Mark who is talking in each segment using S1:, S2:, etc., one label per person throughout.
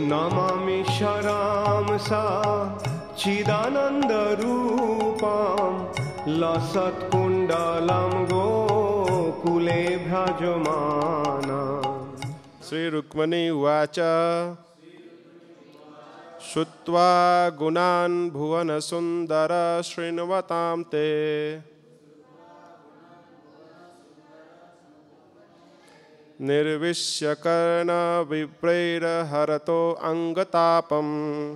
S1: नमामि शरांसा चिदानन्दरूपां लसत्कुण्डलं गोकुले भ्राजमाना।
S2: श्री रुक्मिणी उवाच श्रुत्वा गुणान् भुवन सुन्दर शृण्वतां ते निर्विश्य कर्ण विप्रैर्हरतो अंगतापम्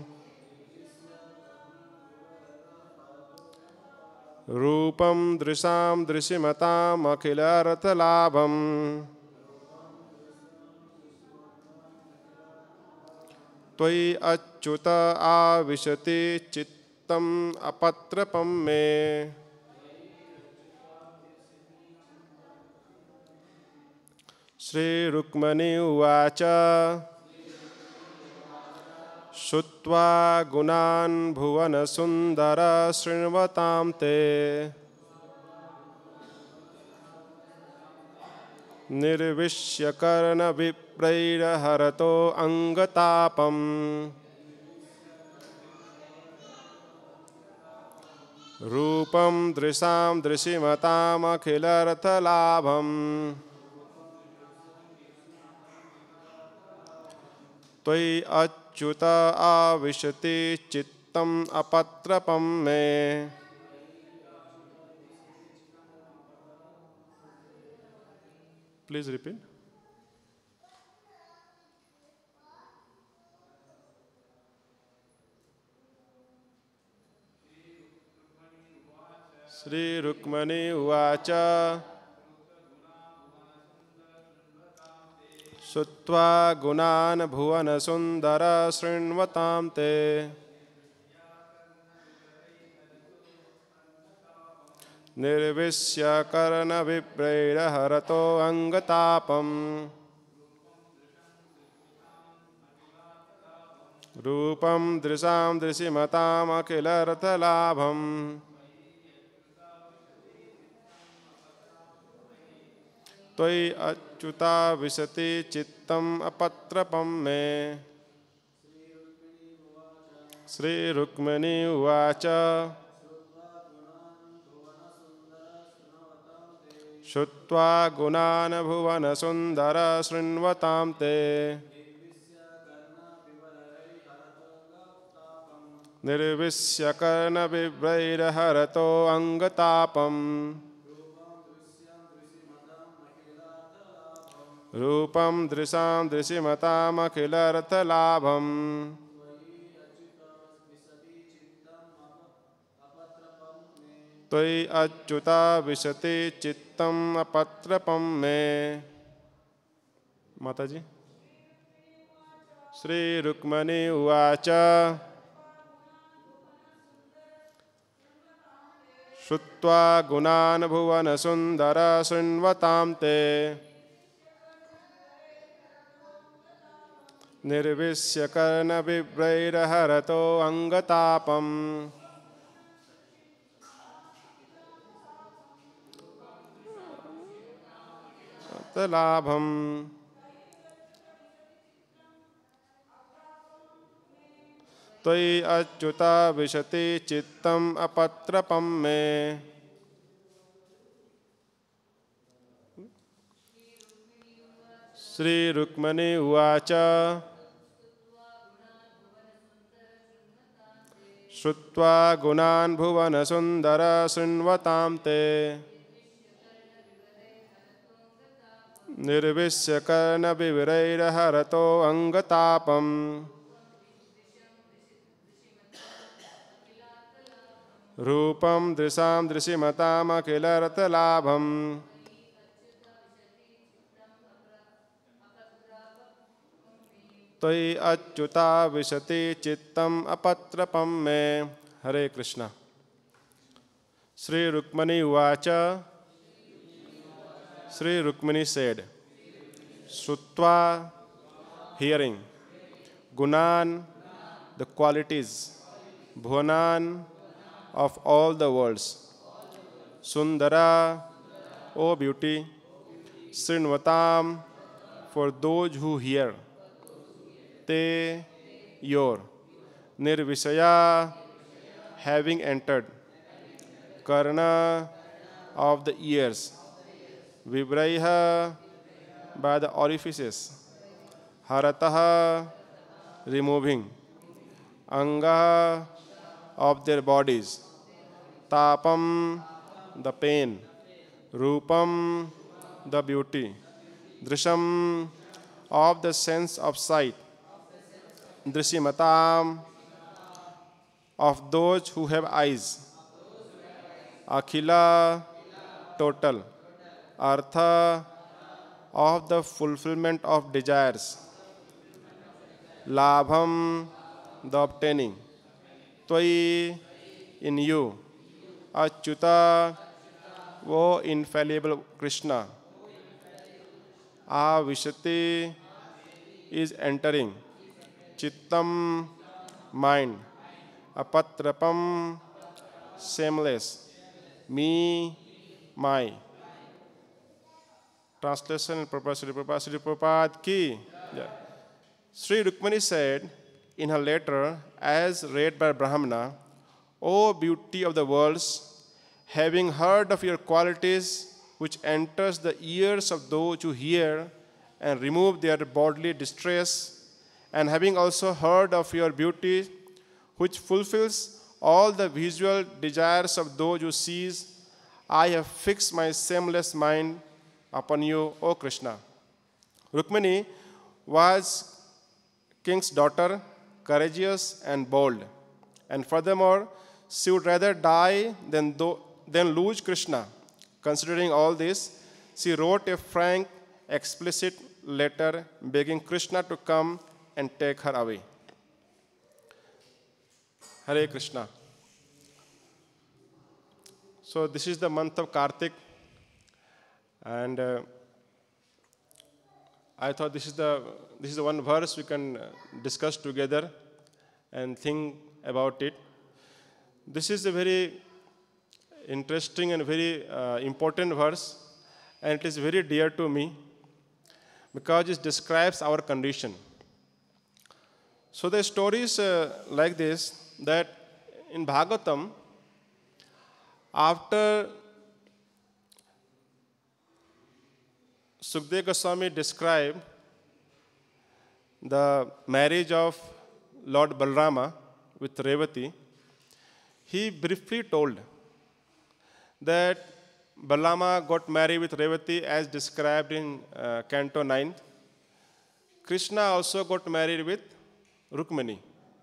S2: रूपं दृशां दृशिमताम् अखिलार्थलाभम् त्वयि अच्युत आविशति चित्तम् अपत्रपं मे। श्री रुक्मिणी उवाच श्रुत्वा गुणान् भुवन सुन्दर शृण्वतां ते निर्विश्य कर्ण विप्रैर्हरतो अंगतापम् रूपं दृशां दृशिमताम् अखिलार्थलाभम् त्वयि अच्युत आविशति चित्तम् अपत्रपं मे। Please repeat. श्री रुक्मिणी उवाच श्रुत्वा गुणान् भुवन सुन्दर शृण्वतां ते निर्विश्य कर्ण विप्रैर्हरतो अंगतापम् रूपं दृशां दृशिमताम् अखिलार्थलाभम् त्वयि अच्युता विशति चित्तम् अपत्रपं मे। श्री रुक्मिणी उवाच श्रुत्वा गुणान् भुवन सुन्दर शृण्वतां ते निर्विश्य कर्ण विप्रैर्हरतो अंगतापम् रूपं दृशां दृशिमताम् अखिलार्थलाभम् त्वयि अच्युता विशति चित्तम् अपत्रपं मे। माताजी। श्री रुक्मिणी उवाच श्रुत्वा गुणान् भुवन सुन्दर शृण्वतां ते निर्विश्य कर्ण विप्रैर्हरतो अंगतापम् लाभम् त्वयि अच्युता विशति चित्तम् अपत्रपं मे। श्री रुक्मिणी उवाच श्रुत्वा गुणान् भुवन सुन्दर शृण्वतां ते निर्विश्य कर्ण विप्रैर्हरतो अंगतापम् रूपं दृशां दृशिमताम् अखिलार्थलाभम् त्वयि अच्युता विशति चित्तम् अपत्रपं मे। हरे कृष्णा। श्री रुक्मिणी उवाच Sri Rukmini said, Shrutva, hearing, Gunan, the qualities, Bhuvanan, of all the worlds, Sundara, O beauty, Srinvatam, for those who hear, Te, your. Nirvishaya, having entered. Karna, of the ears. Vibraiha, by the orifices. Harataha, removing. Anga, of their bodies. Tapam, the pain. Rupam, the beauty. Drisham, of the sense of sight. Drishimatam, of those who have eyes. Akhila, total. Artha, of the fulfillment of desires. Labham, the obtaining. Tvai, in you. Achyuta, wo infallible Krishna. Avishati, is entering. Chittam, mind. Apatrapam, shameless. Me, my. Translation and purpose. Sri Prabhupada ki. Yeah. Sri Rukmini said in her letter, as read by Brahmana, O beauty of the worlds, having heard of your qualities, which enters the ears of those who hear and remove their bodily distress, and having also heard of your beauty, which fulfills all the visual desires of those who sees, I have fixed my shameless mind upon you, O Krishna. Rukmini was king's daughter, courageous and bold. And furthermore, she would rather die than lose Krishna. Considering all this, she wrote a frank, explicit letter begging Krishna to come and take her away. Hare Krishna. So this is the month of Kartik, and I thought this is the one verse we can discuss together and think about it. This is a very interesting and very important verse, and it is very dear to me because it describes our condition. So the story is like this, that in Bhagavatam, after Sukadeva Goswami described the marriage of Lord Balarama with Revati, he briefly told that Balarama got married with Revati as described in Canto 9. Krishna also got married with Rukmini.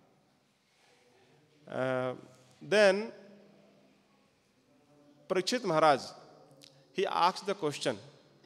S2: Then Parikshit Maharaj, he asked the question.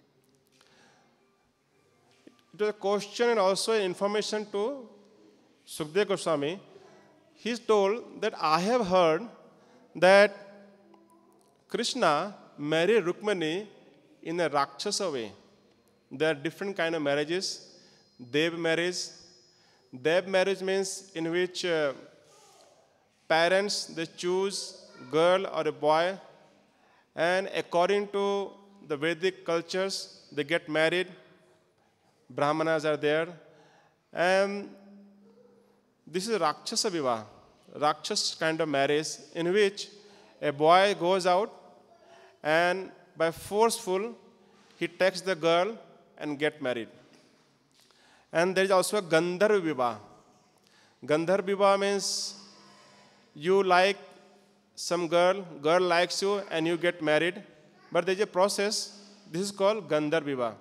S2: It was a question and also information to Sukadeva Goswami. He is told that I have heard that Krishna married Rukmini in a Rakshasa way. There are different kind of marriages. Dev marriage. Dev marriage means in which parents, they choose girl or a boy, and according to the Vedic cultures, they get married. Brahmanas are there. And this is Rakshasa Vivaha, Rakshas kind of marriage, in which a boy goes out and by forceful, he takes the girl and get married. And there is also a Gandharva Vivaha. Gandharva Vivaha means you like some girl likes you and you get married, but there is a process. This is called Gandharva Vivaha.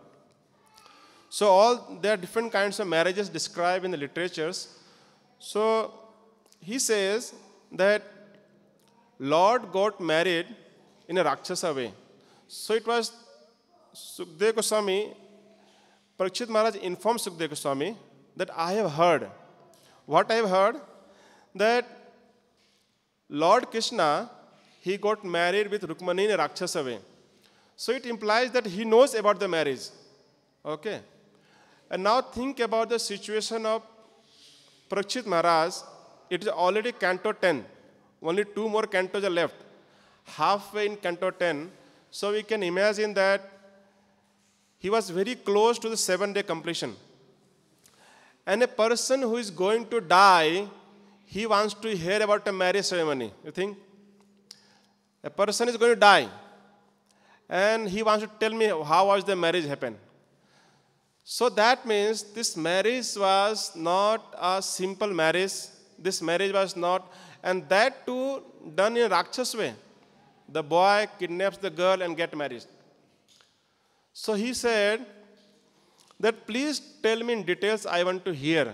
S2: So there are different kinds of marriages described in the literatures. So he says that Lord got married in a Rakshasa way. So it was Sukadeva Goswami, Parikshit Maharaj informed Sukadeva Goswami that I have heard. What I have heard? That Lord Krishna, he got married with Rukmini in a Rakshasa way. So it implies that he knows about the marriage. Okay. And now think about the situation of Parikshit Maharaj. It is already Canto 10. Only 2 more cantos are left. Halfway in Canto 10. So we can imagine that he was very close to the 7-day completion. And a person who is going to die, he wants to hear about a marriage ceremony. You think? A person is going to die, and he wants to tell me how was the marriage happened. So that means this marriage was not a simple marriage. This marriage was not, and that too done in a Rakshas way. The boy kidnaps the girl and get married. So he said that please tell me in details, I want to hear.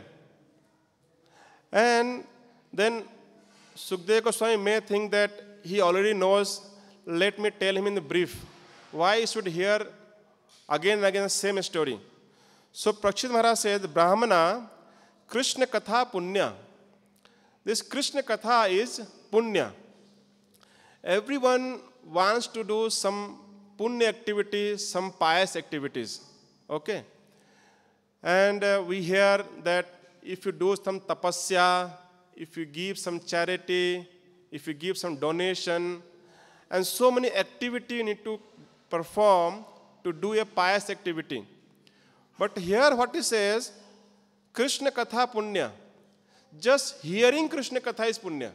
S2: And then Sukadeva Goswami may think that he already knows, let me tell him in the brief. Why he should hear again and again the same story? So Prakshit Maharaj said, Brahmana, Krishna Katha Punya. This Krishna Katha is Punya. Everyone wants to do some Punya activities, some pious activities. Okay? And we hear that if you do some tapasya, if you give some charity, if you give some donation, and so many activities you need to perform to do a pious activity. But here what he says, Krishna Katha Punya. Just hearing Krishna Katha is Punya.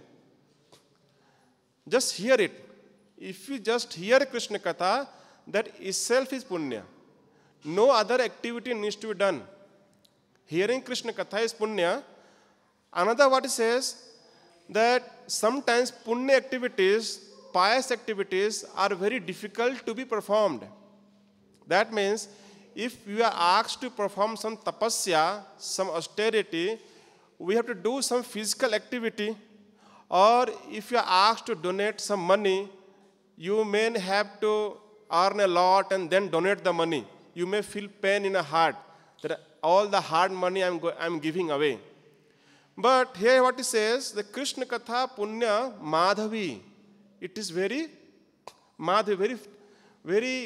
S2: Just hear it. If you just hear Krishna Katha, that itself is Punya. No other activity needs to be done. Hearing Krishna Katha is Punya. Another what he says, that sometimes Punya activities, pious activities are very difficult to be performed. That means if we are asked to perform some tapasya, some austerity, we have to do some physical activity. Or if you are asked to donate some money, you may have to earn a lot and then donate the money. You may feel pain in the heart that all the hard money I'm giving away. But here what he says, the Krishna Katha Punya Madhavi. It is very Madhavi, very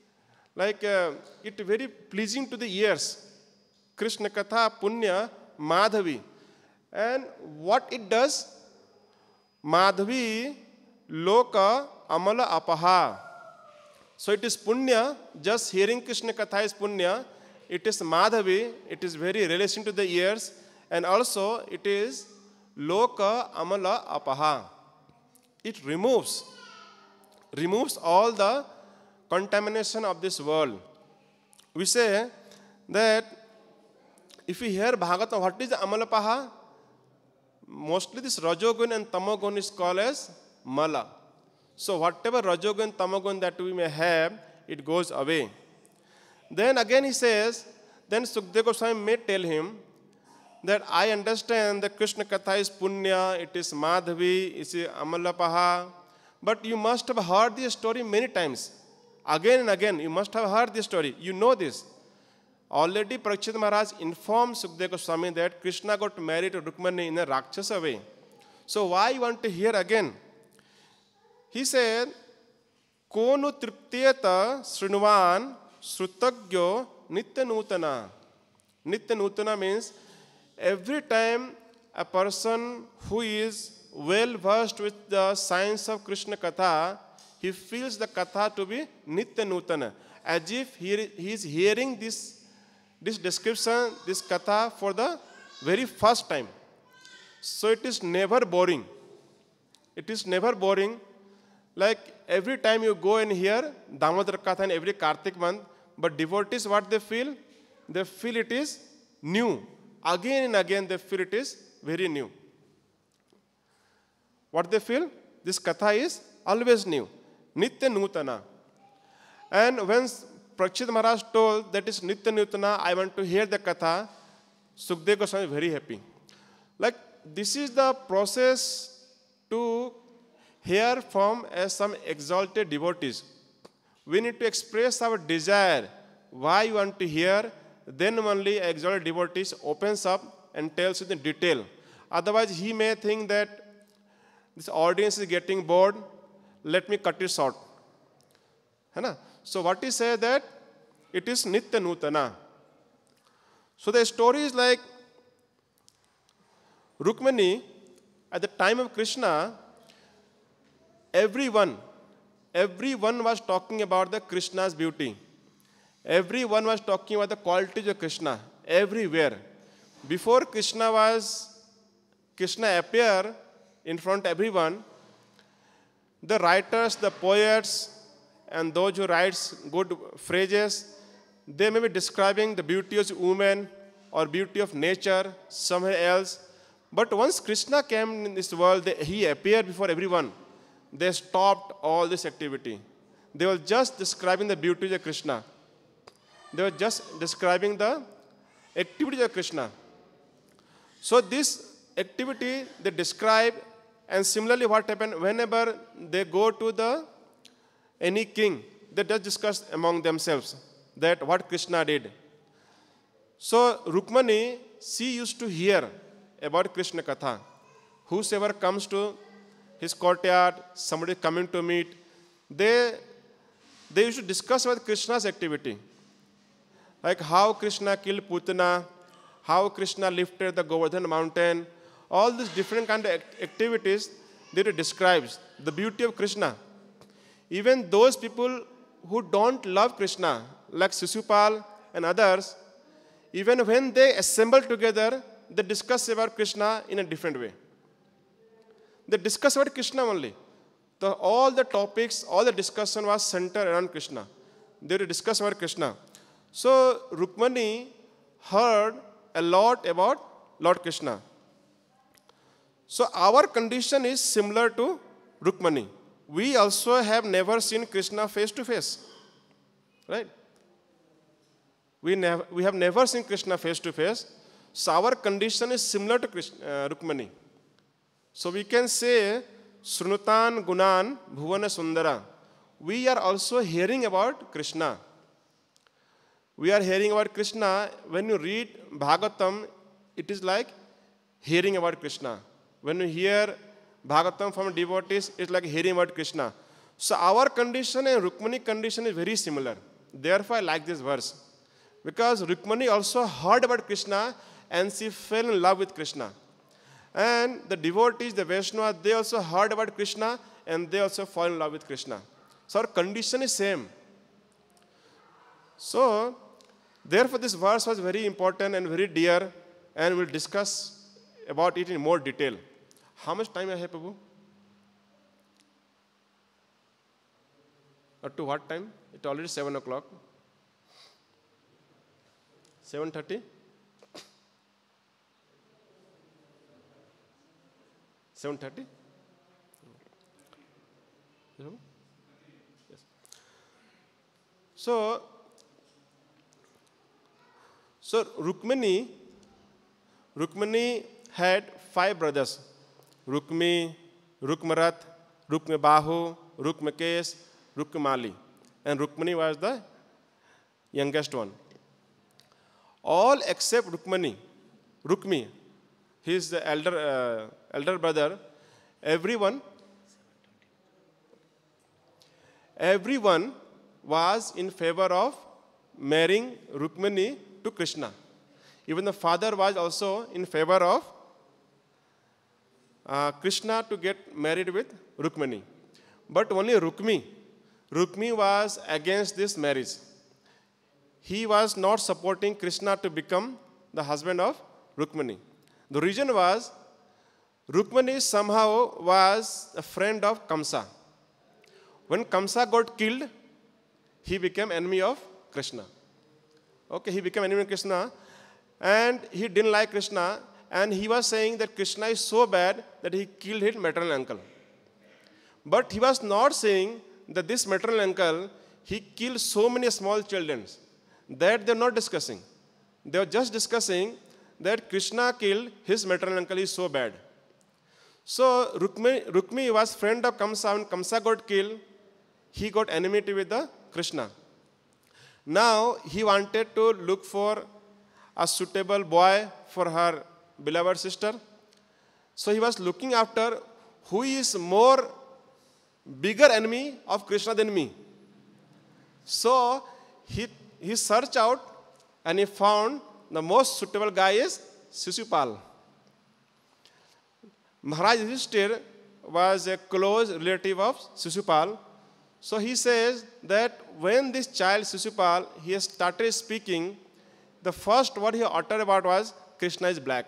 S2: very pleasing to the ears. Krishna Katha Punya Madhavi. And what it does? Madhavi Loka Amala Apaha. So it is Punya, just hearing Krishna Katha is Punya. It is Madhavi, it is very relaxing to the ears. And also it is Loka Amala Apaha. It removes all the contamination of this world. We say that if we hear Bhagavatam, what is the Amalapaha? Mostly this Rajogun and Tamogun is called as Mala. So whatever Rajogun, Tamogun that we may have, it goes away. Then again he says, then Sukadeva Goswami may tell him that I understand that Krishna Katha is Punya, it is Madhavi, it is Amalapaha, but you must have heard this story many times. Again and again, you must have heard this story. You know this. Already Prakshit Maharaj informed Sukadeva Goswami that Krishna got married to Rukmini in a Rakshasa way. So why you want to hear again? He said, Konu tripteta srinuvan srutagyo nitya nutana. Nitya nutana means every time a person who is well versed with the science of Krishna Katha, he feels the Katha to be Nitya Nutana, as if he is hearing this description, this Katha for the very first time. So it is never boring. It is never boring. Like every time you go and hear Damodar Katha in every Kartik month, but devotees, what they feel? They feel it is new. Again and again they feel it is very new. What they feel? This Katha is always new. Nitya Nutana. And when Prakshit Maharaj told that is Nitya Nutana, I want to hear the Katha, Sukadeva Goswami is very happy. Like this is the process to hear from some exalted devotees. We need to express our desire, why you want to hear, then only exalted devotees opens up and tells you in detail. Otherwise he may think that this audience is getting bored, let me cut it short. So what he says that it is Nitya Nutana. So the story is like Rukmini, at the time of Krishna, everyone was talking about the Krishna's beauty. Everyone was talking about the qualities of Krishna everywhere. before Krishna appear in front of everyone, the writers, the poets, and those who write good phrases, they may be describing the beauty of woman or beauty of nature somewhere else. But once Krishna came in this world, he appeared before everyone. They stopped all this activity. They were just describing the beauty of Krishna. They were just describing the activity of Krishna. So this activity they describe, and similarly what happened whenever they go to any king, they just discuss among themselves that what Krishna did. So Rukmini, she used to hear about Krishna Katha. Whosoever comes to his courtyard, somebody coming to meet, they used to discuss about Krishna's activity. Like how Krishna killed Putana, how Krishna lifted the Govardhan mountain, all these different kind of activities that it describes, the beauty of Krishna. Even those people who don't love Krishna, like Sisupal and others, even when they assemble together, they discuss about Krishna in a different way. They discuss about Krishna only. All the topics, all the discussion was centered around Krishna. They would discuss about Krishna. So Rukmini heard a lot about Lord Krishna. So our condition is similar to Rukmini. We also have never seen Krishna face to face. Right? We have never seen Krishna face to face. So our condition is similar to Rukmini. So we can say, Srunutan Gunan Bhuvana Sundara. We are also hearing about Krishna. We are hearing about Krishna. When you read Bhagavatam, it is like hearing about Krishna. When you hear Bhagavatam from devotees, it's like hearing about Krishna. So our condition and Rukmini condition is very similar. Therefore, I like this verse. Because Rukmini also heard about Krishna and she fell in love with Krishna. And the devotees, the Vaishnavas, they also heard about Krishna and they also fall in love with Krishna. So our condition is same. So, therefore this verse was very important and very dear, and we'll discuss about it in more detail. How much time I have, Prabhu? Up to what time? It's already 7 o'clock. 7:30? 7:30? Yes. So Rukmini had 5 brothers. Rukmi, Rukmarat, Rukmibahu, Rukmakesh, Rukmali. And Rukmini was the youngest one. All except Rukmi, he is the elder brother. Everyone was in favor of marrying Rukmini to Krishna. Even the father was also in favor of Krishna to get married with Rukmini. But only Rukmi was against this marriage. He was not supporting Krishna to become the husband of Rukmini. The reason was, Rukmini somehow was a friend of Kamsa. When Kamsa got killed, he became enemy of Krishna. Okay, he became enemy of Krishna, and he didn't like Krishna, and he was saying that Krishna is so bad that he killed his maternal uncle. But he was not saying that this maternal uncle, he killed so many small children. That they are not discussing. They are just discussing that Krishna killed his maternal uncle, is so bad. So Rukmi was friend of Kamsa. When Kamsa got killed, he got enmity with the Krishna. Now he wanted to look for a suitable boy for her beloved sister. So he was looking after who is more bigger enemy of Krishna than me. So he searched out and he found the most suitable guy is Sisupal. Maharaj Yudhishthir was a close relative of Sisupal. So he says that when this child Sisupal, he started speaking, the first word he uttered about was Krishna is black.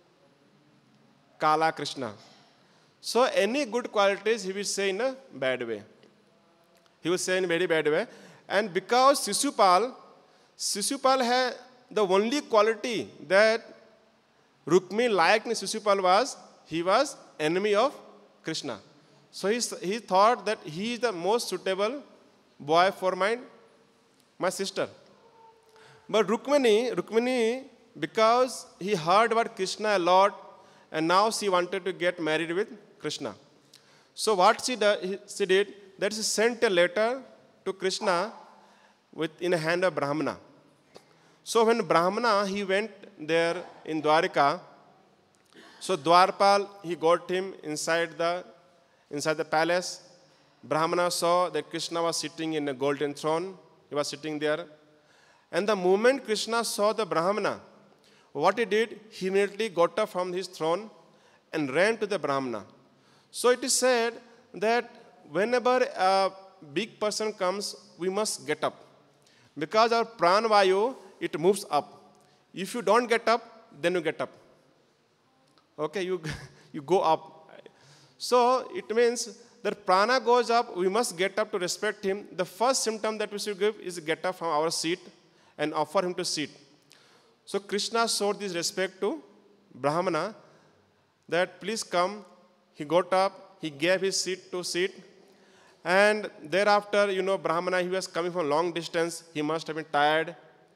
S2: Kala Krishna. So any good qualities he will say in a bad way. He will say in a very bad way. And because Shishupal had the only quality that Rukmini liked in Shishupal was, he was enemy of Krishna. So he thought that he is the most suitable boy for my sister. But Rukmini, because he heard about Krishna a lot, and now she wanted to get married with Krishna. So what she did, that she sent a letter to Krishna in the hand of Brahmana. So when Brahmana, he went there in Dwarika, so Dwarpal, he got him inside the palace. Brahmana saw that Krishna was sitting in a golden throne. He was sitting there. And the moment Krishna saw the Brahmana, what he did, he immediately got up from his throne and ran to the Brahmana. So it is said that whenever a big person comes, we must get up. Because our pranavayu, it moves up. If you don't get up, then you get up. Okay, you go up. So it means that prana goes up, we must get up to respect him. The first symptom that we should give is get up from our seat and offer him to sit. So Krishna showed this respect to Brahmana, that please come. He got up, he gave his seat to sit. And thereafter, Brahmana, he was coming from long distance, he must have been tired.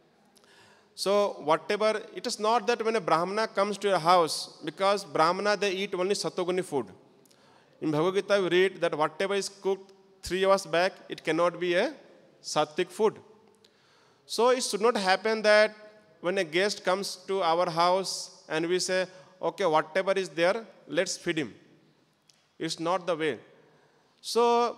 S2: So whatever, it is not that when a Brahmana comes to your house, because Brahmana, they eat only Satoguni food. In Bhagavad Gita, we read that whatever is cooked 3 hours back, it cannot be a sattvic food. So it should not happen that when a guest comes to our house and we say, okay, whatever is there, let's feed him. It's not the way. So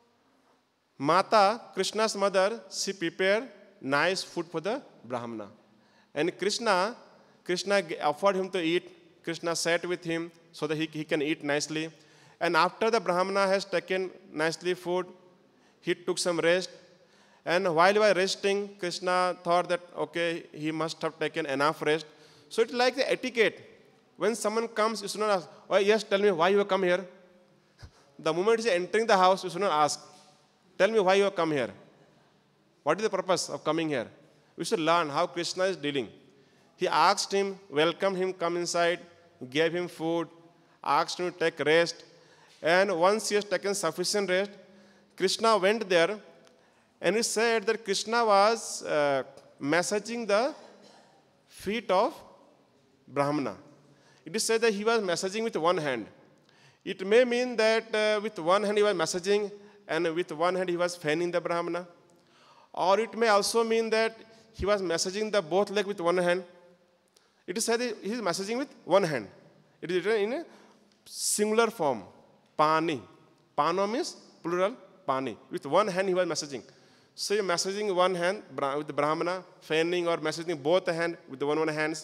S2: Mata, Krishna's mother, she prepared nice food for the Brahmana. And Krishna offered him to eat. Krishna sat with him so that he can eat nicely. And after the Brahmana has taken nicely food, he took some rest. And while he was resting, Krishna thought that, okay, he must have taken enough rest. So it's like the etiquette. When someone comes, you should not ask, oh, yes, tell me why you have come here. The moment he is entering the house, you should not ask, tell me why you have come here. What is the purpose of coming here? We should learn how Krishna is dealing. He asked him, welcomed him, come inside, gave him food, asked him to take rest. And once he has taken sufficient rest, Krishna went there, and he said that Krishna was massaging the feet of Brahmana. It is said that he was massaging with one hand. It may mean that with one hand he was massaging, and with one hand he was fanning the Brahmana. Or it may also mean that he was massaging the both legs with one hand. It is said that he is massaging with one hand. It is written in a singular form, pani. Pano means plural, pani. With one hand he was massaging. So you are massaging one hand with the Brahmana, fanning or massaging both the hand with the one hands.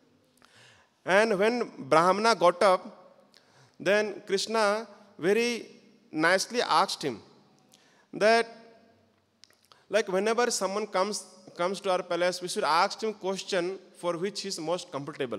S2: And when Brahmana got up, then Krishna very nicely asked him that, like whenever someone comes to our palace, we should ask him question for which he is most comfortable.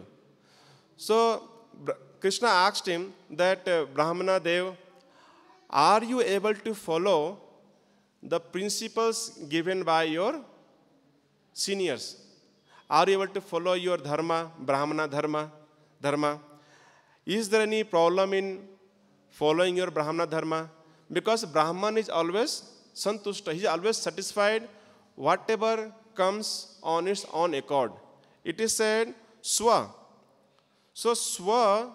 S2: So Krishna asked him that, Brahmana Dev, are you able to follow the principles given by your seniors? Are you able to follow your dharma, Brahmana dharma? Is there any problem in following your Brahmana dharma? Because Brahman is always santushta. He is always satisfied whatever comes on its own accord. It is said swa. So swa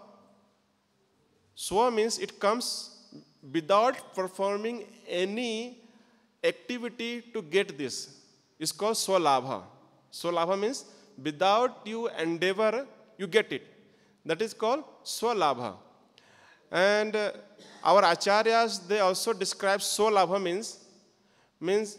S2: means it comes without performing any activity to get this. It's called swalabha. Swalabha means without you endeavor, you get it. That is called swalabha. And our acharyas, they also describe swalabha means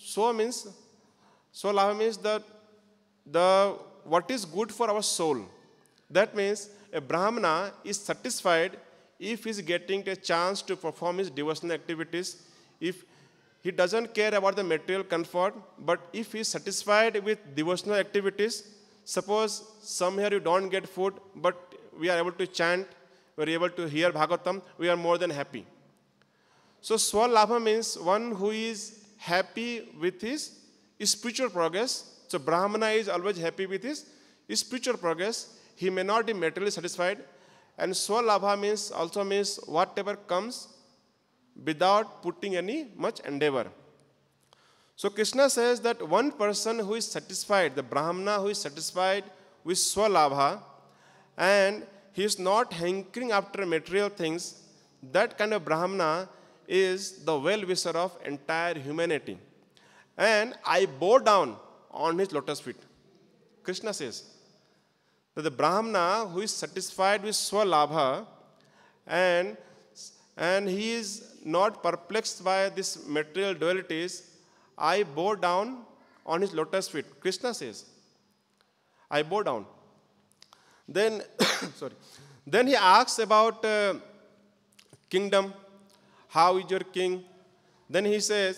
S2: the what is good for our soul. That means a Brahmana is satisfied if he is getting a chance to perform his devotional activities. If he doesn't care about the material comfort, but if he is satisfied with devotional activities, Suppose some here you don't get food, but we are able to chant, we are able to hear Bhagavatam, we are more than happy. So Swalabha means one who is happy with his spiritual progress. So Brahmana is always happy with his spiritual progress. He may not be materially satisfied. And Swalabha means also means whatever comes without putting any much endeavor. So Krishna says that one person who is satisfied, the Brahmana who is satisfied with Swalabha, and he is not hankering after material things, that kind of Brahmana is the well-wisher of entire humanity. And I bow down on his lotus feet. Krishna says that the Brahmana who is satisfied with Swalabha and he is not perplexed by these material dualities, I bow down on his lotus feet. Krishna says, I bow down. Then, Then he asks about kingdom. How is your king? Then he says,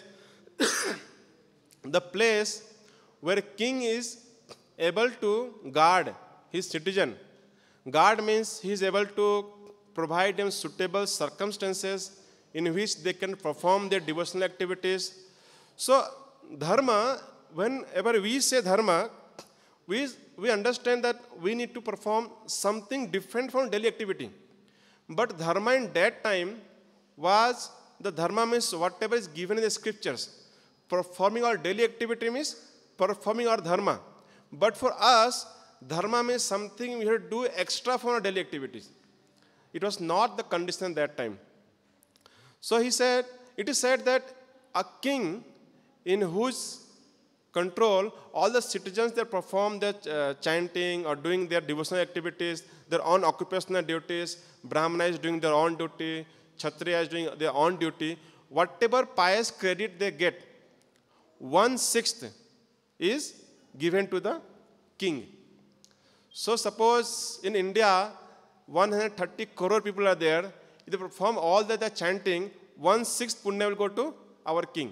S2: the place where king is able to guard his citizen. Guard means he is able to provide them suitable circumstances in which they can perform their devotional activities. So, dharma, whenever we say dharma, we understand that we need to perform something different from daily activity. But dharma in that time was, the dharma means whatever is given in the scriptures. Performing our daily activity means performing our dharma. But for us, dharma means something we have to do extra from our daily activities. It was not the condition at that time. So he said, it is said that a king in whose control all the citizens that perform their chanting or doing their devotional activities, their own occupational duties, Brahmana is doing their own duty, Kshatriya is doing their own duty, whatever pious credit they get, 1/6 is given to the king. So suppose in India, 130 crore people are there, if they perform all that they're chanting, 1/6 punya will go to our king.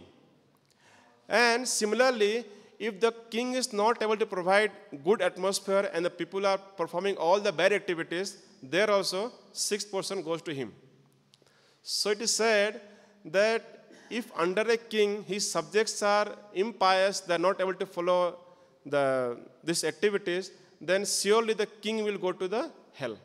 S2: And similarly, if the king is not able to provide good atmosphere and the people are performing all the bad activities, there also 6% goes to him. So it is said that if under a king his subjects are impious, they are not able to follow these activities, then surely the king will go to the hell.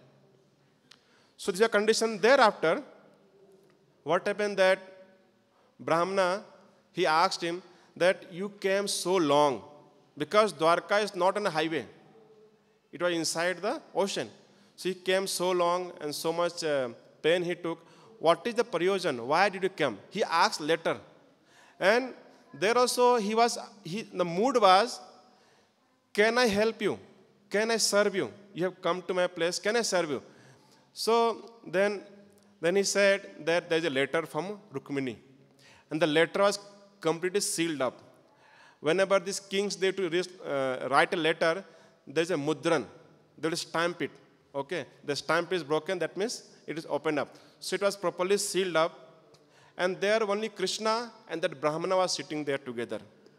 S2: So this is a condition. Thereafter, what happened that Brahmana, he asked him that you came so long, because Dwarka is not on a highway. It was inside the ocean. So he came so long and so much pain he took. What is the prayojan? Why did you come? He asked later. And there also the mood was, can I help you? Can I serve you? You have come to my place, can I serve you? So then he said that there is a letter from Rukmini. And the letter was completely sealed up. Whenever these kings, they to write a letter, there is a mudran. They will stamp it. Okay? The stamp is broken, that means it is opened up. So it was properly sealed up. And there only Krishna and that Brahmana was sitting there together.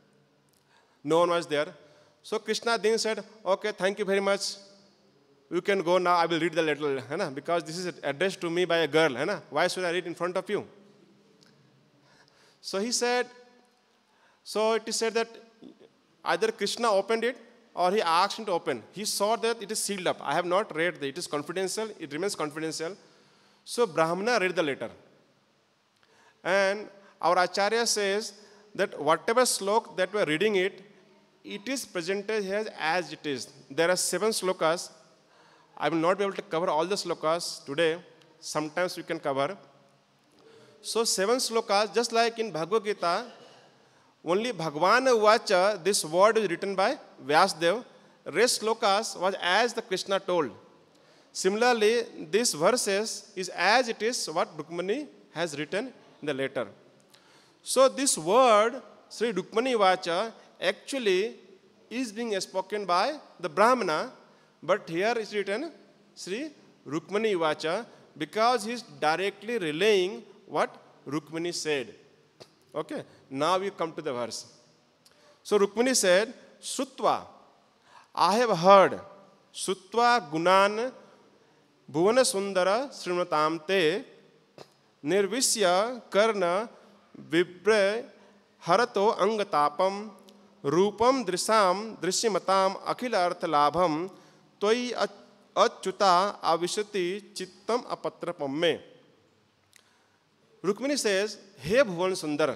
S2: No one was there. So Krishna then said, okay, thank you very much. You can go now. I will read the letter. Because this is addressed to me by a girl. Why should I read in front of you? So he said, so it is said that either Krishna opened it or he asked him to open. He saw that it is sealed up. I have not read it. It is confidential. It remains confidential. So Brahmana read the letter. And our Acharya says that whatever slok that we are reading it is presented here as it is. There are 7 slokas. I will not be able to cover all the slokas today. Sometimes we can cover. So 7 slokas, just like in Bhagavad Gita, only Bhagwan Uvacha, this word is written by Vyasdev. Rest slokas was as the Krishna told. Similarly, this verses is as it is what Rukmini has written in the letter. So this word, Sri Rukmini Vacha, actually is being spoken by the Brahmana, but here is written Sri Rukmini Vacha because he is directly relaying what Rukmini said. Okay, now we come to the verse. So Rukmini said, Sutva, I have heard Sutva Gunan Bhuvana Sundara Srimatam Te Nirvisya Karna Vipre Harato Angatapam Rupam Drisam Drishimatam Akhila Artha Labham Toi Achyuta Avishati Chittam Apatrapam Me. Rukmini says, Hey Bhuvan Sundar.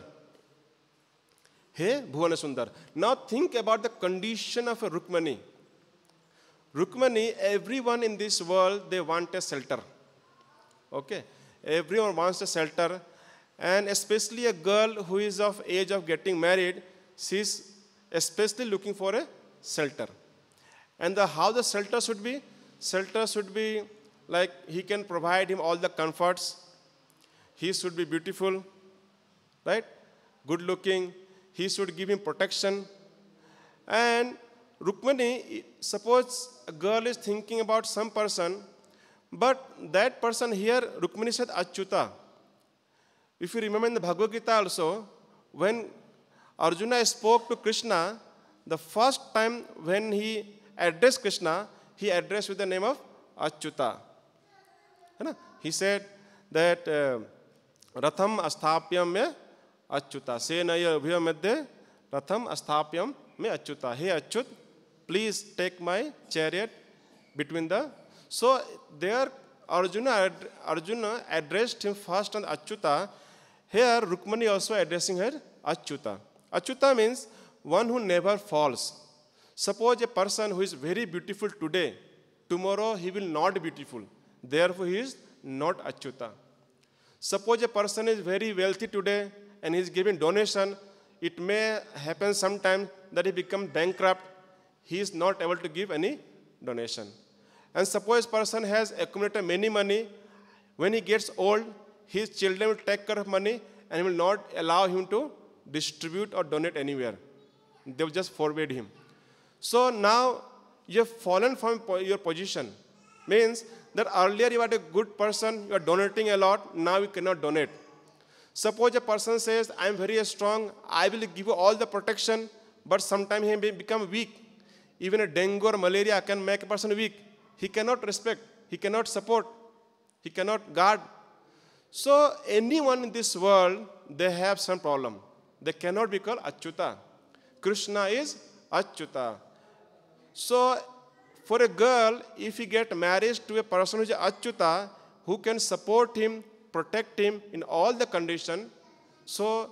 S2: Hey Bhuvan Sundar. Now think about the condition of a Rukmini. Rukmini, everyone in this world, they want a shelter. Okay? Everyone wants a shelter. And especially a girl who is of age of getting married, she's especially looking for a shelter. And how the shelter should be? Shelter should be like he can provide him all the comforts. He should be beautiful, right? Good looking. He should give him protection. And Rukmini, suppose a girl is thinking about some person, but that person here, Rukmini said Achyuta. If you remember in the Bhagavad Gita also, when Arjuna spoke to Krishna, the first time when he addressed Krishna, he addressed with the name of Achyuta. He said that Ratham Asthapyam me Achyuta. Senaya Abhya Madhya Ratham Asthapyam me Achyuta. Hey Achyut, please take my chariot between the... So there Arjuna addressed him first on Achyuta. Here Rukmini also addressing her Achyuta. Achyuta means one who never falls. Suppose a person who is very beautiful today, tomorrow he will not be beautiful. Therefore he is not Achyuta. Suppose a person is very wealthy today and he is giving donation, it may happen sometime that he becomes bankrupt. He is not able to give any donation. And suppose a person has accumulated many money. When he gets old, his children will take care of money and will not allow him to distribute or donate anywhere. They will just forbid him. So now you have fallen from your position. Means that earlier you were a good person, you are donating a lot, now you cannot donate. Suppose a person says, I am very strong, I will give you all the protection, but sometimes he may become weak. Even a dengue or malaria can make a person weak. He cannot respect, he cannot support, he cannot guard. So anyone in this world, they have some problem. They cannot be called Achyuta. Krishna is Achyuta. So for a girl, if he gets married to a person who is Achyuta, who can support him, protect him in all the conditions, so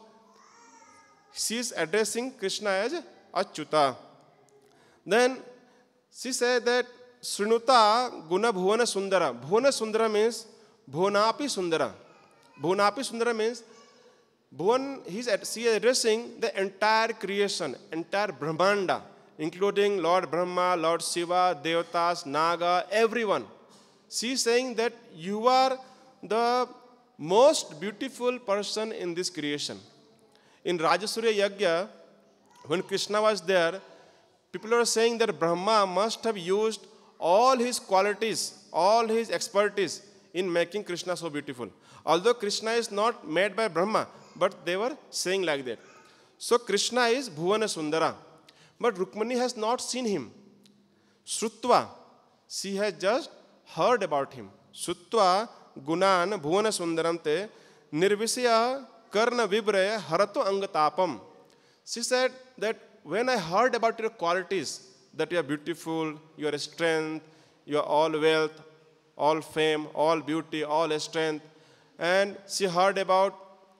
S2: she is addressing Krishna as Achyuta. Then she said that Srinuta Guna Bhuvana Sundara. Bhuvana Sundara means Bhunapi Sundara. Bhunapi Sundara means she is addressing the entire creation, entire Brahmanda, including Lord Brahma, Lord Shiva, Devatas, Naga, everyone. She is saying that you are the most beautiful person in this creation. In Rajasurya Yagya, when Krishna was there, people are saying that Brahma must have used all his qualities, all his expertise in making Krishna so beautiful. Although Krishna is not made by Brahma, but they were saying like that. So Krishna is Bhuvana Sundara. But Rukmini has not seen him. Srutva, she has just heard about him. Srutva Gunan Bhuvana Sundaram te Nirvisya Karna Vibraya Harato Angatapam. She said that when I heard about your qualities, that you are beautiful, you are strength, you are all wealth, all fame, all beauty, all strength, and she heard about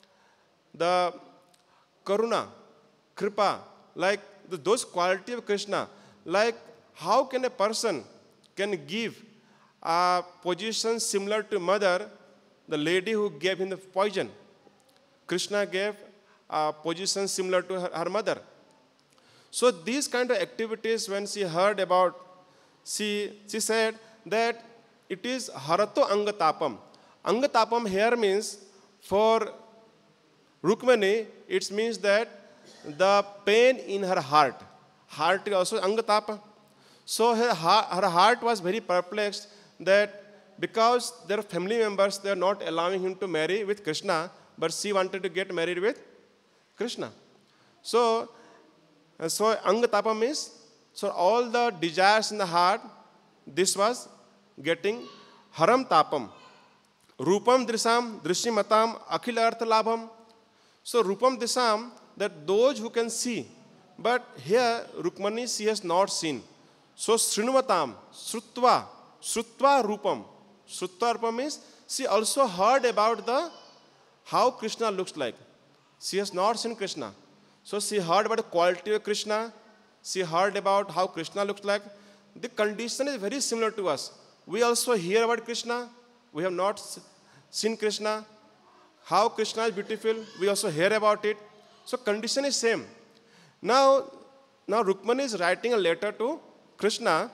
S2: the Karuna, Kripa, like those qualities of Krishna, like how can a person can give a position similar to mother, the lady who gave him the poison. Krishna gave a position similar to her mother. So these kind of activities, when she heard about, she said that it is Harato Angatapam. Angatapam here means for Rukmini, it means that the pain in her heart. Heart is also Angatapa. So her heart was very perplexed that because their family members, they are not allowing him to marry with Krishna, but she wanted to get married with Krishna. So Angatapa means So all the desires in the heart, this was getting haram tapam. Rupam drisam drishyimatam akhila artha labham. So Rupam drisam, that those who can see. But here Rukmini, she has not seen. So Srinuvatam, Srutva Rupam. Srutva Rupam means she also heard about how Krishna looks like. She has not seen Krishna. So she heard about the quality of Krishna. She heard about how Krishna looks like. The condition is very similar to us. We also hear about Krishna. We have not seen Krishna. How Krishna is beautiful, we also hear about it. So condition is same. Now Rukmini is writing a letter to Krishna.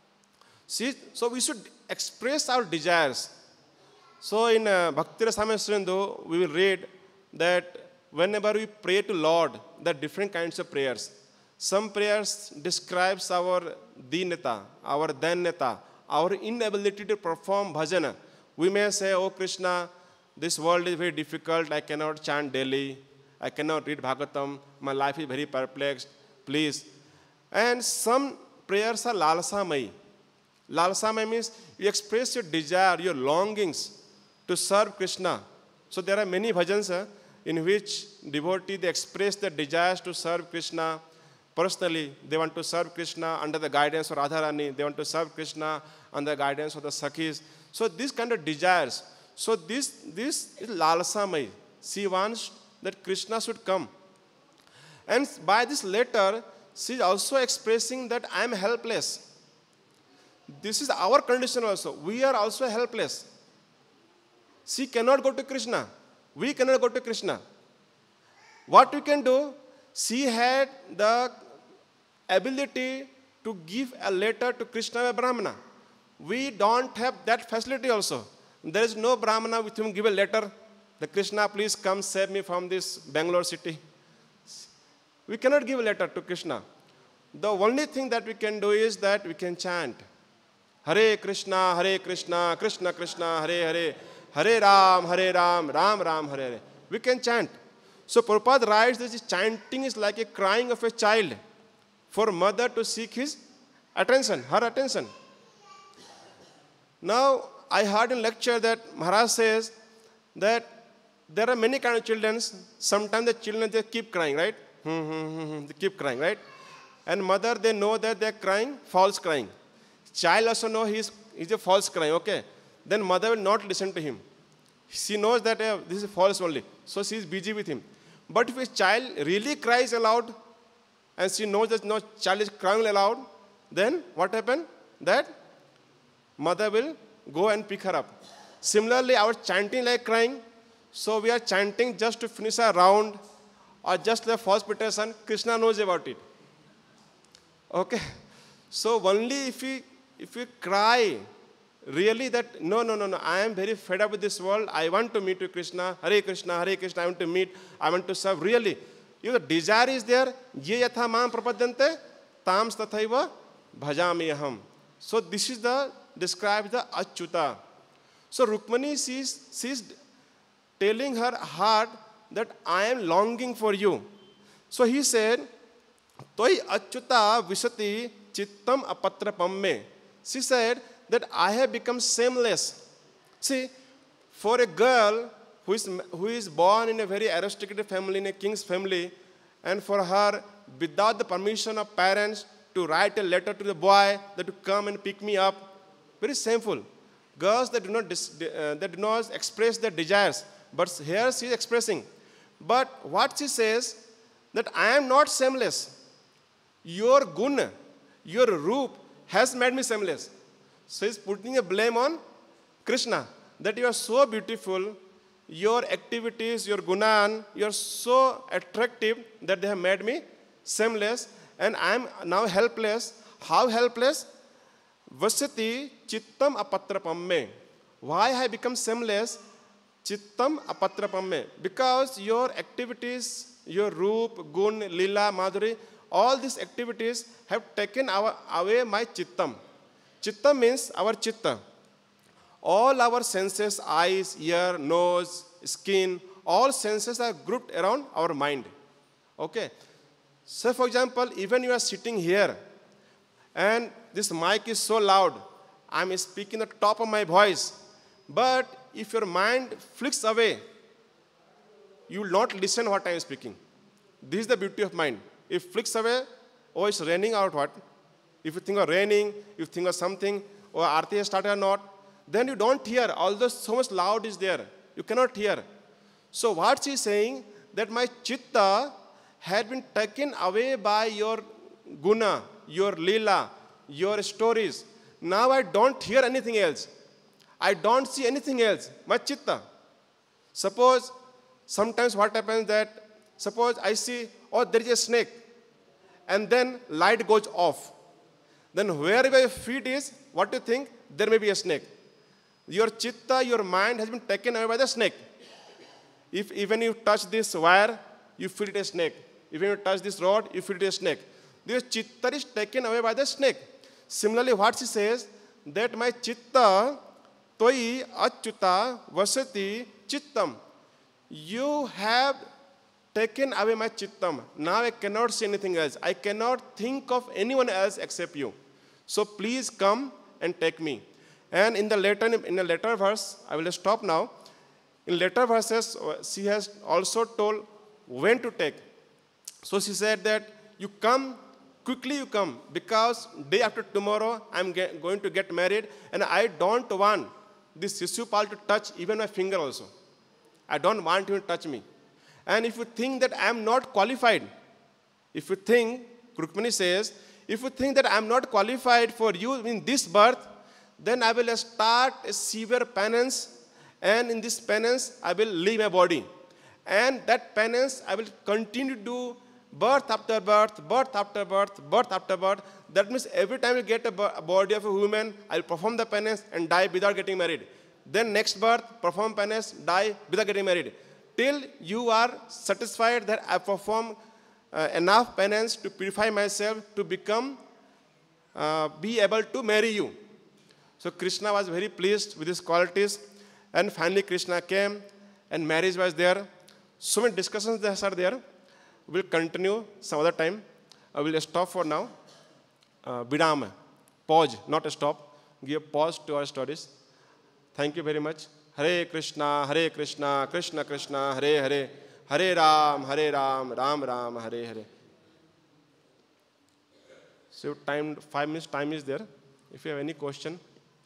S2: So we should express our desires. So in Bhakti Rasamrita Sindhu, we will read that whenever we pray to Lord, there are different kinds of prayers. Some prayers describes our dinata, our danyata, our inability to perform bhajana. We may say, oh Krishna, this world is very difficult, I cannot chant daily, I cannot read Bhagavatam, my life is very perplexed, please. And some prayers are lalsamai. Lalsamai means you express your desire, your longings to serve Krishna. So there are many bhajans in which devotees, they express their desires to serve Krishna. Personally, they want to serve Krishna under the guidance of Radharani. They want to serve Krishna under the guidance of the Sakhis. So these kind of desires. So this is lalsamai. She wants that Krishna should come. And by this letter, she is also expressing that I am helpless. This is our condition also. We are also helpless. She cannot go to Krishna. We cannot go to Krishna. What we can do, she had the ability to give a letter to Krishna by Brahmana. We don't have that facility also. There is no Brahmana with whom give a letter. The Krishna, please come save me from this Bangalore city. We cannot give a letter to Krishna. The only thing that we can do is that we can chant. Hare Krishna, Krishna Krishna, Hare Hare, Hare Ram, Ram Ram, Hare Hare. We can chant. So Prabhupada writes that chanting is like a crying of a child for mother to seek his attention, her attention. Now, I heard in lecture that Maharaj says that there are many kinds of children. Sometimes the children, they keep crying, right? They keep crying, right? And mother, they know that they're crying, false crying. Child also know he's a false crying, okay? Then mother will not listen to him. She knows that this is false only. So she is busy with him. But if a child really cries aloud, and she knows that no child is crying aloud, then what happens? That mother will go and pick her up. Similarly, our chanting like crying. So we are chanting just to finish our round, or just like false pretension. Krishna knows about it. Okay? So only if we cry, really that, no, I am very fed up with this world. I want to meet with Krishna, Hare Krishna, I want to meet, I want to serve. Really, if the desire is there, ye yatha mam prapadyante, tams tathaiva bhajami aham. So this is describes the achyuta. So Rukmini, she's telling her heart that I am longing for you. So he said, Toi achyuta visati chittam apatrapam me. She said that I have become shameless. See, for a girl who is born in a very aristocratic family, in a king's family, and for her, without the permission of parents, to write a letter to the boy that to come and pick me up, very shameful. Girls that do not express their desires, but here she is expressing. But what she says, that I am not shameless. Your guna, your roop has made me shameless. So he's putting a blame on Krishna, that you are so beautiful, your activities, your gunan, you are so attractive that they have made me shameless, and I am now helpless. How helpless? Vasati chittam apatrapam me. Why I become shameless? Chittam apatrapam me. Because your activities, your roop, gun, lila, madhuri, all these activities have taken away my chittam. Chitta means our chitta. All our senses, eyes, ear, nose, skin, all senses are grouped around our mind. Okay? So for example, even you are sitting here, and this mic is so loud. I'm speaking at the top of my voice. But if your mind flicks away, you will not listen what I am speaking. This is the beauty of mind. If it flicks away, oh, it's raining or what? If you think of raining, if you think of something, or Aarti has started or not, then you don't hear, although so much loud is there. You cannot hear. So what she is saying, that my chitta had been taken away by your guna, your lila, your stories. Now I don't hear anything else. I don't see anything else. My chitta. Suppose, sometimes what happens that, suppose I see, oh, there is a snake. And then light goes off. Then wherever your feet is, what do you think? There may be a snake. Your chitta, your mind has been taken away by the snake. If even you touch this wire, you feel it a snake. Even you touch this rod, you feel it a snake. Your chitta is taken away by the snake. Similarly, what she says, that my chitta toi achyuta vasati chittam. You have taken away my chittam. Now I cannot see anything else. I cannot think of anyone else except you. So please come and take me. And in the later verse, I will stop now. In later verses, she has also told when to take. So she said that you come, quickly you come, because day after tomorrow I'm going to get married, and I don't want this Shishupal to touch even my finger also. I don't want him to touch me. And if you think that I am not qualified, if you think, Rukmini says, if you think that I am not qualified for you in this birth, then I will start a severe penance, and in this penance I will leave my body. And that penance I will continue to do birth after birth, birth after birth, birth after birth. That means every time you get a body of a woman, I will perform the penance and die without getting married. Then next birth, perform penance, die without getting married. Till you are satisfied that I perform enough penance to purify myself to become, be able to marry you. So Krishna was very pleased with his qualities, and finally Krishna came and marriage was there. So many discussions are there. We will continue some other time. I will stop for now. Vidam, pause, not a stop. Give pause to our stories. Thank you very much. Hare Krishna, Krishna Krishna, Hare Hare, Hare Ram, Ram Ram, Hare Hare. So time, 5 minutes time is there. If you have any question.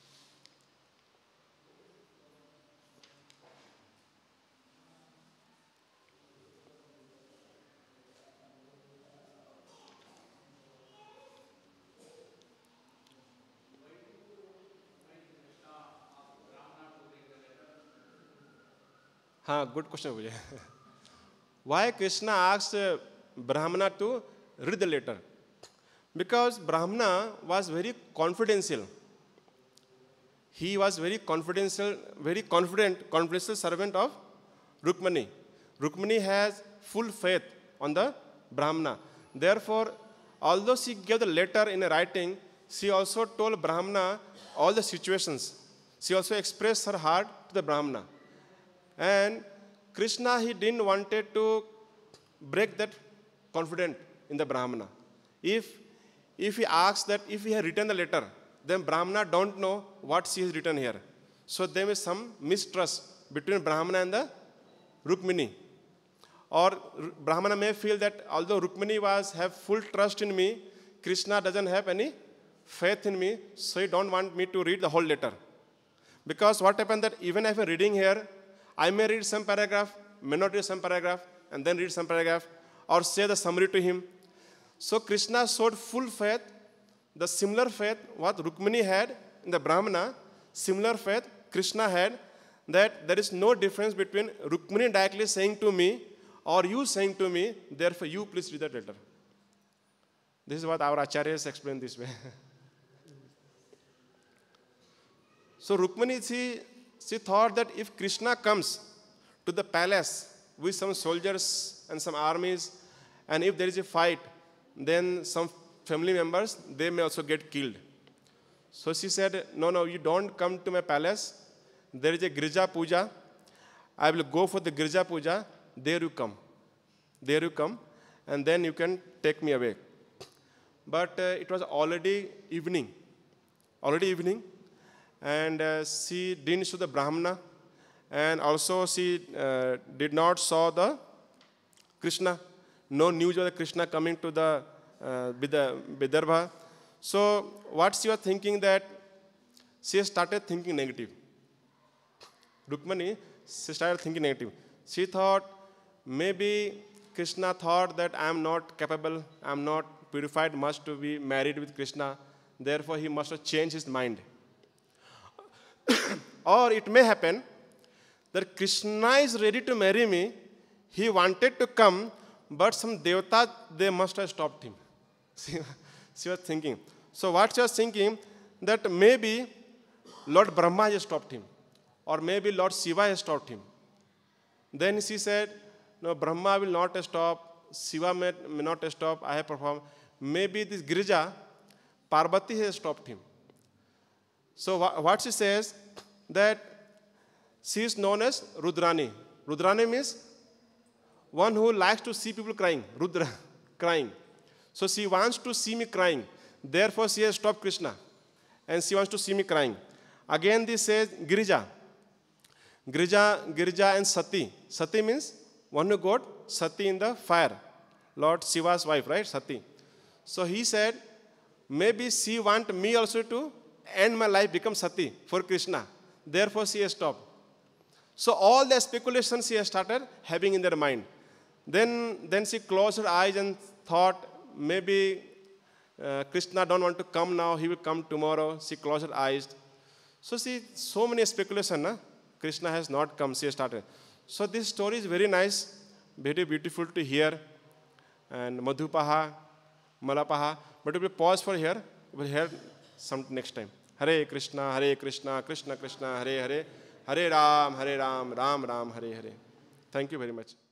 S2: Good question. Why Krishna asked Brahmana to read the letter? Because Brahmana was very confidential. He was very confidential, very confidential servant of Rukmini. Rukmini has full faith on the Brahmana. Therefore, although she gave the letter in a writing, she also told Brahmana all the situations. She also expressed her heart to the Brahmana. And Krishna, he didn't wanted to break that confidence in the Brahmana. If he asks that if he had written the letter, then Brahmana don't know what she has written here. So there is some mistrust between Brahmana and the Rukmini. Or Brahmana may feel that although Rukmini have full trust in me, Krishna doesn't have any faith in me, so he don't want me to read the whole letter. Because what happened that even if I'm reading here, I may read some paragraph, may not read some paragraph, and then read some paragraph, or say the summary to him. So Krishna showed full faith, the similar faith what Rukmini had in the Brahmana, similar faith Krishna had, that there is no difference between Rukmini directly saying to me or you saying to me, therefore you please read that letter. This is what our acharyas explain this way. So Rukmini, she thought that if Krishna comes to the palace with some soldiers and some armies, and if there is a fight, then some family members, they may also get killed. So she said, no, you don't come to my palace. There is a Girija Puja. I will go for the Girija Puja. There you come. There you come. And then you can take me away. but it was already evening, and she didn't see the Brahmana, and also she did not saw the Krishna. No news of the Krishna coming to the Vidarbha. So what she was thinking, that she started thinking negative. Rukmini, she started thinking negative. She thought maybe Krishna thought that I am not capable, I am not purified much to be married with Krishna. Therefore, he must have changed his mind. Or it may happen that Krishna is ready to marry me. He wanted to come, but some devata, they must have stopped him. She was thinking. So what she was thinking, that maybe Lord Brahma has stopped him, or maybe Lord Shiva has stopped him. Then she said, no, Brahma will not stop, Shiva may not stop, I have performed. Maybe this Girija, Parvati has stopped him. So what she says, that she is known as Rudrani. Rudrani means one who likes to see people crying, Rudra, crying. So she wants to see me crying. Therefore, she has stopped Krishna. And she wants to see me crying. Again, this says Girija. Girija and Sati. Sati means one who got Sati in the fire. Lord Shiva's wife, right? Sati. So he said, maybe she wants me also to end my life, become Sati for Krishna. Therefore, she has stopped. So all the speculations she has started having in their mind. Then she closed her eyes and thought, maybe Krishna don't want to come now, he will come tomorrow. She closed her eyes. So see, so many speculations, na? Krishna has not come, she has started. So this story is very nice, very beautiful to hear. And Madhupaha, Malapaha. But we will pause for here. We will hear some next time. Hare Krishna, Krishna Krishna, Hare Hare, Hare Ram, Ram Ram, Hare Hare. Thank you very much.